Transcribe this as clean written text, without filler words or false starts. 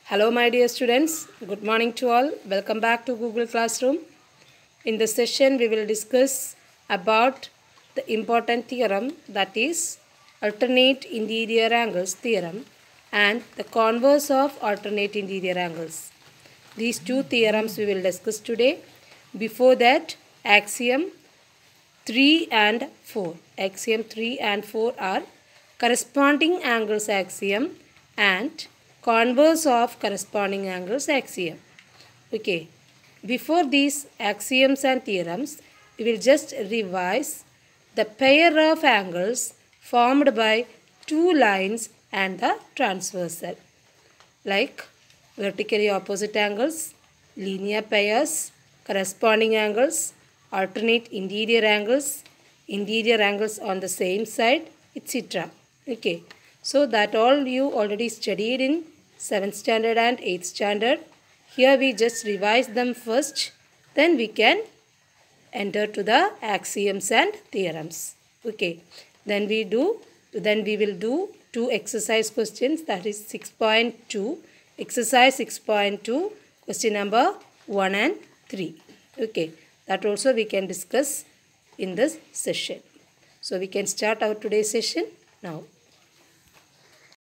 Hello my dear students, good morning to all. Welcome back to Google Classroom. In this session we will discuss about the important theorem, that is alternate interior angles theorem and the converse of alternate interior angles. These two theorems we will discuss today. Before that, axiom 3 and 4. Axiom 3 and 4 are corresponding angles axiom and converse of corresponding angles axiom. Okay, before these axioms and theorems, we will just revise the pair of angles formed by two lines and the transversal, like vertically opposite angles, linear pairs, corresponding angles, alternate interior angles on the same side, etc. Okay. So that all you already studied in 7th standard and 8th standard. Here we just revise them first. Then we can enter to the axioms and theorems. Okay. Then we will do two exercise questions, that is 6.2. Exercise 6.2, question number 1 and 3. Okay. That also we can discuss in this session. So we can start our today's session now.